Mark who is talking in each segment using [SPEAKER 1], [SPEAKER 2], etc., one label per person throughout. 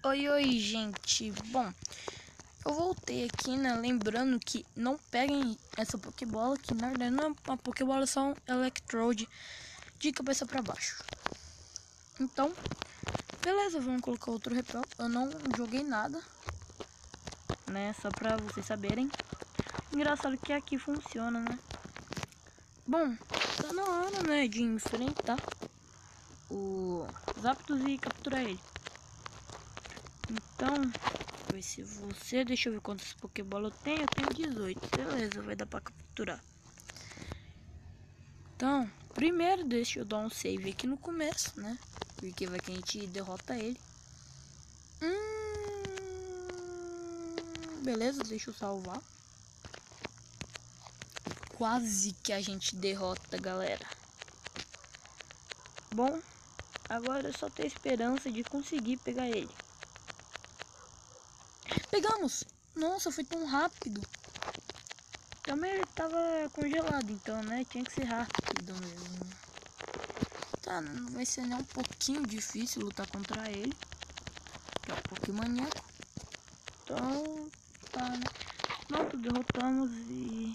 [SPEAKER 1] Oi, gente. Bom, eu voltei aqui, né? Lembrando que não peguem essa Pokébola, que na verdade não é uma Pokébola, é só um Electrode de cabeça pra baixo. Então, beleza, vamos colocar outro repel. Eu não joguei nada, né? Só pra vocês saberem. Engraçado que aqui funciona, né? Bom, tá na hora, né, de enfrentar o Zapdos e capturar ele. Então, ver se você... Deixa eu ver quantas Pokébola eu tenho. Eu tenho 18. Beleza, vai dar pra capturar. Então, primeiro deixa eu dar um save aqui no começo, né? Porque vai que a gente derrota ele. Beleza, deixa eu salvar. Quase que a gente derrota, galera. Bom, agora eu só tenho esperança de conseguir pegar ele. Pegamos! Nossa, foi tão rápido. Também ele tava congelado, então, né? Tinha que ser rápido mesmo. Tá, não vai ser nem um pouquinho difícil lutar contra ele. Que é um Pokémoníaco. Então, tá, né? Pronto, derrotamos e...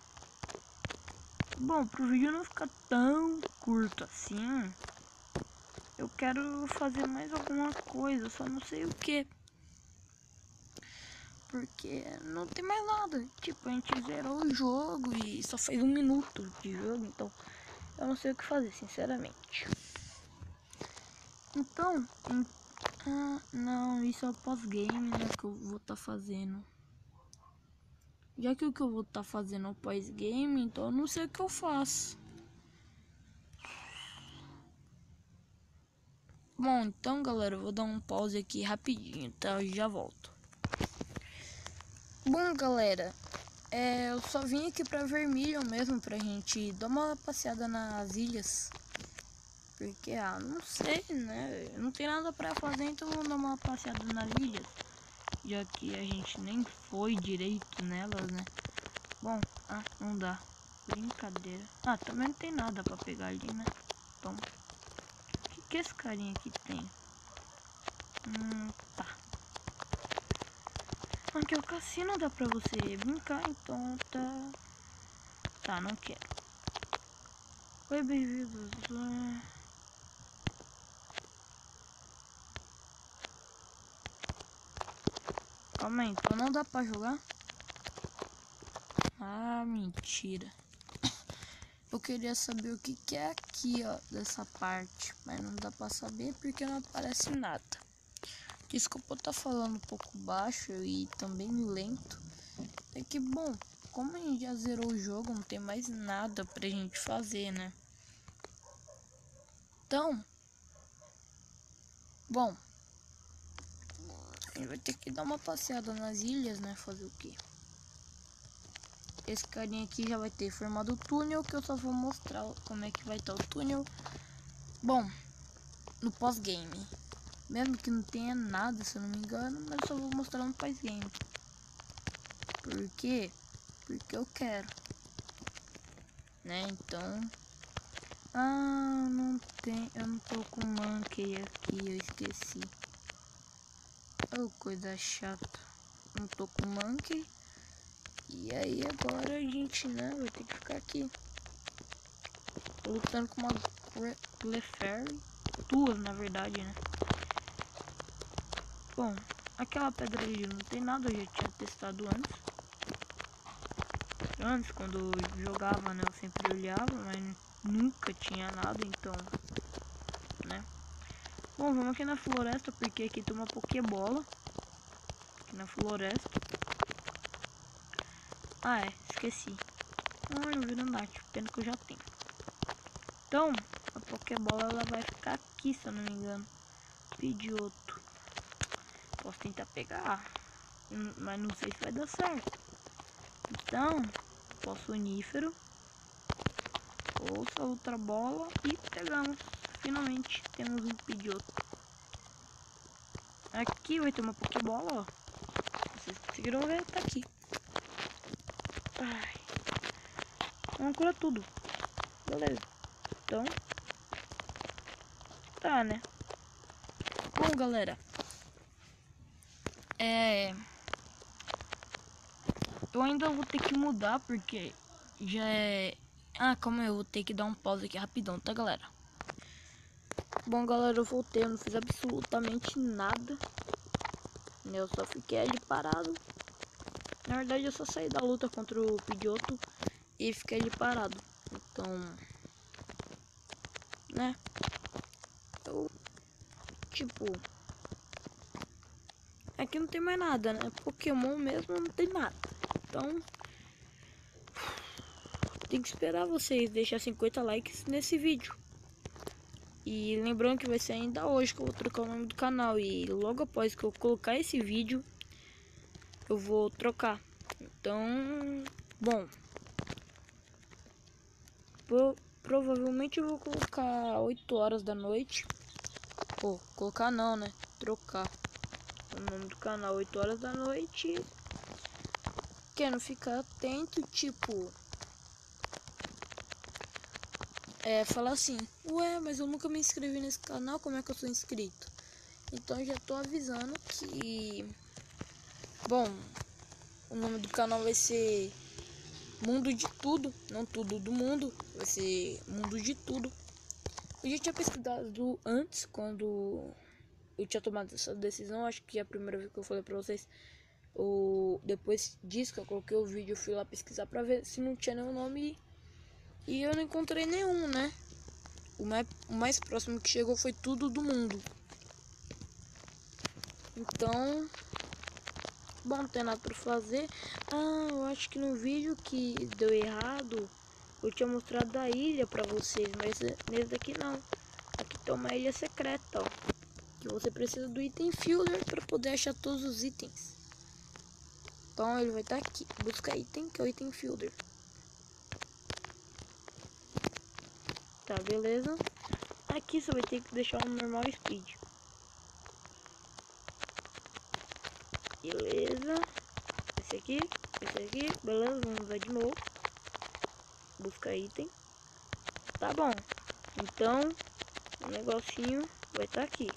[SPEAKER 1] Bom, pro vídeo não ficar tão curto assim, eu quero fazer mais alguma coisa, só não sei o que. Porque não tem mais nada. Tipo, a gente zerou o jogo e só fez 1 minuto de jogo, então eu não sei o que fazer, sinceramente. Então, não, isso é o pós-game, né, que eu vou estar fazendo. Já que o que eu vou estar fazendo é o pós-game, então eu não sei o que eu faço. Bom, então, galera, eu vou dar um pause aqui rapidinho, tá? Eu já volto. Bom, galera, eu só vim aqui pra Vermilion mesmo, pra gente dar uma passeada nas ilhas. Porque, não sei, né? Não tem nada pra fazer, então vamos dar uma passeada nas ilhas. Já que a gente nem foi direito nelas, né? Bom, não dá. Brincadeira. Também não tem nada pra pegar ali, né? Então, o que esse carinha aqui tem? Tá. Aqui é o cassino, dá pra você brincar, então tá. Tá, não quero. Oi, bem-vindos. Calma aí, então não dá pra jogar? Mentira. Eu queria saber o que é aqui, ó, dessa parte. Mas não dá pra saber porque não aparece nada. Desculpa eu estar falando um pouco baixo e também lento. É que, bom, como a gente já zerou o jogo, não tem mais nada pra gente fazer, né? Então, bom, a gente vai ter que dar uma passeada nas ilhas, né? Fazer o quê? Esse carinha aqui já vai ter formado o túnel, que eu só vou mostrar como é que vai estar o túnel. Bom, no pós-game. Mesmo que não tenha nada, se eu não me engano, mas eu só vou mostrar no pós-game. Por quê? Porque eu quero. Né, então... não tem... Eu não tô com Monkey aqui, eu esqueci. Oh, coisa chata. Não tô com Monkey. E aí agora a gente, né, vai ter que ficar aqui. Tô lutando com uma Clefairy. 2, na verdade, né. Bom, aquela pedra ali não tem nada, eu já tinha testado antes. Antes, quando eu jogava, né, eu sempre olhava, mas nunca tinha nada, então, né. Bom, vamos aqui na floresta, porque aqui tem uma Pokébola. Aqui na floresta. Esqueci. Não vi no Nath, pena que eu já tenho. Então, a Pokébola, ela vai ficar aqui, se eu não me engano. Pidgeotto. Posso tentar pegar, mas não sei se vai dar certo. Então, posso Unífero. Ouça outra bola e pegamos. Finalmente temos um Pidgeotto. Aqui vai ter uma Pokébola, ó. Vocês conseguiram ver? Tá aqui. Vamos curar tudo. Beleza. Então, tá, né? Bom, galera, Eu ainda vou ter que mudar porque já é... calma aí, eu vou ter que dar um pause aqui rapidão, tá, galera? Bom, galera, eu voltei, eu não fiz absolutamente nada. Eu só fiquei ali parado. Na verdade, eu só saí da luta contra o Pidgeotto e fiquei ali parado. Então, né? Eu, tipo... Aqui não tem mais nada, né? Pokémon mesmo não tem nada. Então, tem que esperar vocês deixar 50 likes nesse vídeo. E lembrando que vai ser ainda hoje que eu vou trocar o nome do canal. E logo após que eu colocar esse vídeo, eu vou trocar. Então, bom, provavelmente eu vou colocar 8 horas da noite. Pô, colocar não, né? Trocar o nome do canal 8 horas da noite. Querendo ficar atento, tipo... falar assim, ué, mas eu nunca me inscrevi nesse canal, como é que eu sou inscrito? Então já tô avisando que... Bom, o nome do canal vai ser Mundo de Tudo, não Tudo do Mundo, vai ser Mundo de Tudo. Eu já tinha pesquisado antes, quando eu tinha tomado essa decisão, acho que é a primeira vez que eu falei pra vocês. Depois disso que eu coloquei o vídeo, eu fui lá pesquisar pra ver se não tinha nenhum nome e eu não encontrei nenhum, né? O mais próximo que chegou foi Tudo do Mundo. Então, bom, não tem nada pra fazer. Eu acho que no vídeo que deu errado, eu tinha mostrado a ilha pra vocês, mas nesse daqui não. Aqui tem uma ilha secreta, ó. Que você precisa do item Fielder pra poder achar todos os itens. Então ele vai estar aqui. Busca item, que é o item Fielder. Tá, beleza. Aqui você vai ter que deixar um normal speed. Beleza. Esse aqui, beleza, vamos usar de novo. Busca item. Tá bom. Então, o negocinho vai estar aqui.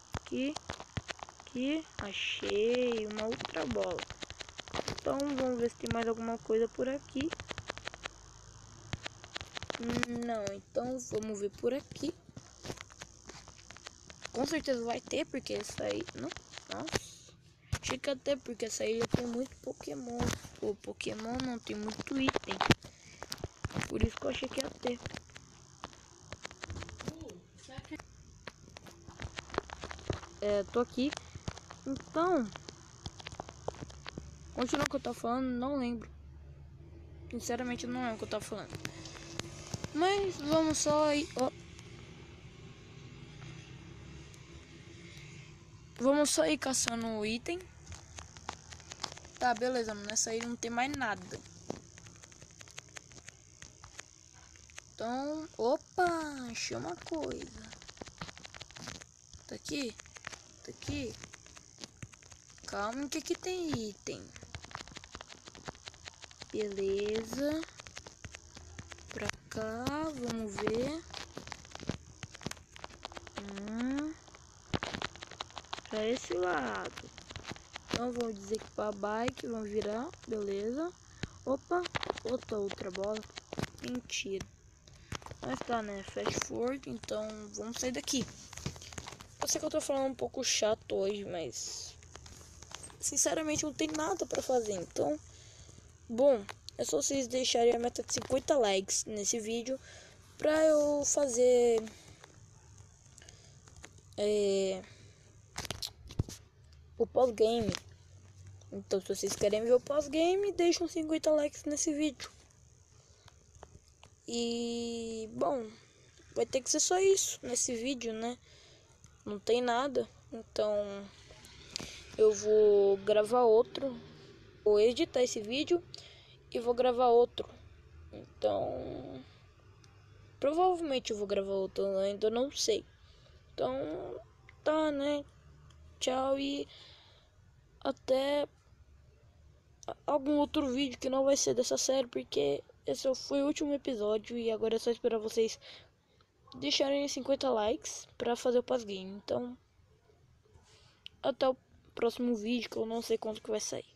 [SPEAKER 1] Aqui, achei uma outra bola. Então, vamos ver se tem mais alguma coisa por aqui. Não, então vamos ver por aqui. Com certeza vai ter, porque essa aí... Não, nossa. Achei que até porque essa ilha tem muito Pokémon. O Pokémon não tem muito item. Por isso que eu achei que ia ter. Tô aqui. Então, continua o que eu tava falando, não lembro. Sinceramente, não lembro o que eu tava falando. Mas vamos só ir... Vamos só ir caçando o item. Tá, beleza, nessa aí não tem mais nada. Então, opa, achei uma coisa. Tá aqui? Tá aqui? Calma, que aqui tem item. Beleza. Pra cá, vamos ver. Pra esse lado. Então vamos dizer que pra bike, vamos virar. Beleza. Opa, outra bola. Mentira. Mas tá, né? Fast forward, então vamos sair daqui. Eu sei que eu tô falando um pouco chato hoje, mas sinceramente não tem nada pra fazer. Então, bom, é só vocês deixarem a meta de 50 likes nesse vídeo pra eu fazer o pós-game. Então, se vocês querem ver o pós-game, deixam 50 likes nesse vídeo. E, bom, vai ter que ser só isso nesse vídeo, né? Não tem nada. Então, eu vou gravar outro. Vou editar esse vídeo e vou gravar outro. Então, provavelmente eu vou gravar outro, ainda não sei. Então, tá, né? Tchau e até algum outro vídeo que não vai ser dessa série, porque esse foi o último episódio e agora é só esperar vocês deixarem 50 likes pra fazer o pós-game. Então, até o próximo vídeo, que eu não sei quando que vai sair.